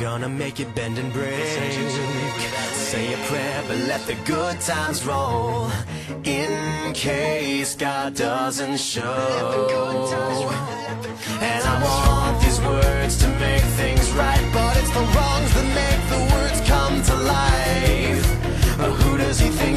gonna make it bend and break. Say a prayer, but let the good times roll, in case God doesn't show. And I want these words to make things right, but it's the wrongs that make the words come to life. Who does he think